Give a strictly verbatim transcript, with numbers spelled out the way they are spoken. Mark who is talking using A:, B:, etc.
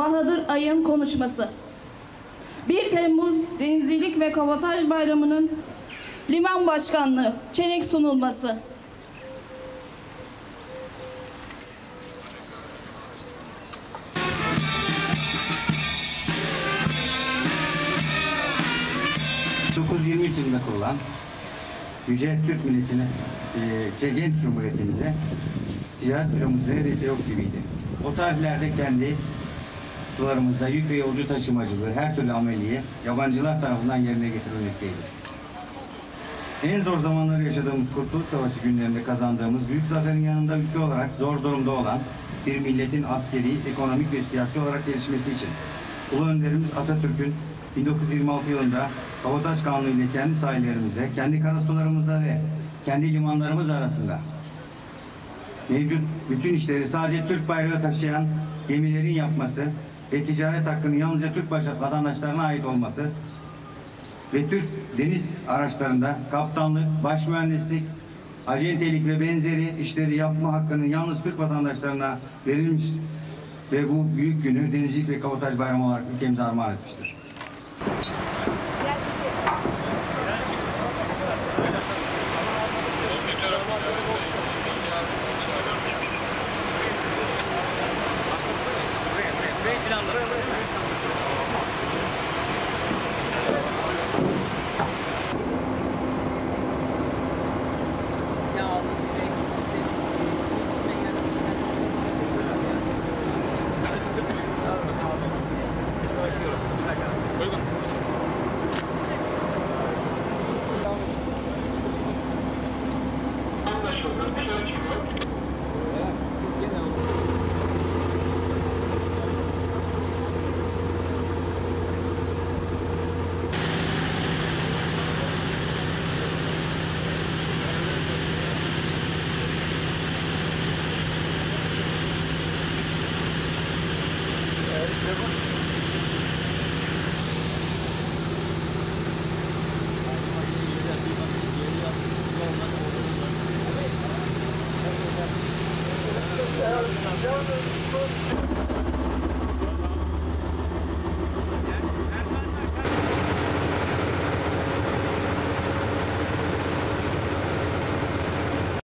A: Bahadır Ay'ın konuşması. bir Temmuz Denizcilik ve Kabotaj Bayramı'nın liman başkanlığı çenek sunulması.
B: bin dokuz yüz yirmi üç yılında kurulan Yüce Türk milletine, e, genç cumhuriyetimize ticaret filomuz neredeyse yok gibiydi. O tarihlerde kendi sularımızda yük ve yolcu taşımacılığı her türlü ameliye yabancılar tarafından yerine getirilmekteydi. En zor zamanları yaşadığımız Kurtuluş Savaşı günlerinde kazandığımız büyük zaferin yanında ülke olarak zor durumda olan bir milletin askeri, ekonomik ve siyasi olarak gelişmesi için Ulu Önderimiz Atatürk'ün bin dokuz yüz yirmi altı yılında Kabotaj Kanunu ile kendi sahillerimizde, kendi karasularımızda ve kendi limanlarımız arasında mevcut bütün işleri sadece Türk bayrağı taşıyan gemilerin yapması ve ticaret hakkının yalnızca Türk vatandaşlarına ait olması ve Türk deniz araçlarında kaptanlık, baş mühendislik, acentelik ve benzeri işleri yapma hakkının yalnız Türk vatandaşlarına verilmiş ve bu büyük günü Denizcilik ve Kabotaj Bayramı olarak ülkemize armağan etmiştir.
C: Yeah.